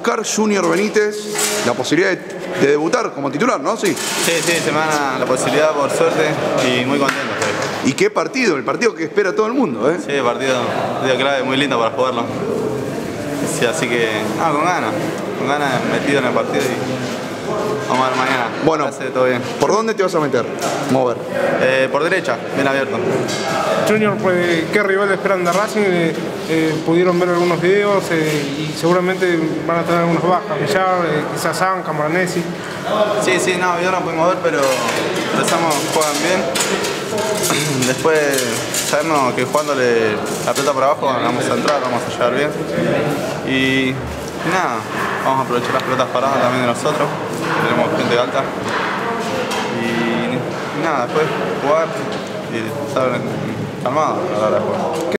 Oscar Junior Benítez la posibilidad de debutar como titular, ¿no? Sí. Sí, se me da la posibilidad por suerte y muy contento estoy. ¿Y qué partido? El partido que espera todo el mundo, ¿eh? Sí, partido clave, muy lindo para jugarlo. Sí, así que, con ganas metido en el partido y vamos a ver mañana. Bueno, todo bien. ¿Por dónde te vas a meter? Mover. Por derecha, bien abierto. Junior, pues, ¿qué rival esperan de Racing? Pudieron ver algunos videos y seguramente van a tener algunas bajas. Villar, quizás San, Camoranesi. Sí, no, yo no pudimos ver, pero empezamos, juegan bien. Después sabemos que jugándole la pelota por abajo vamos a entrar, vamos a llegar bien. Y nada, vamos a aprovechar las pelotas paradas también de nosotros. Tenemos gente alta. Y nada, después jugar y estar calmado a la hora de jugar.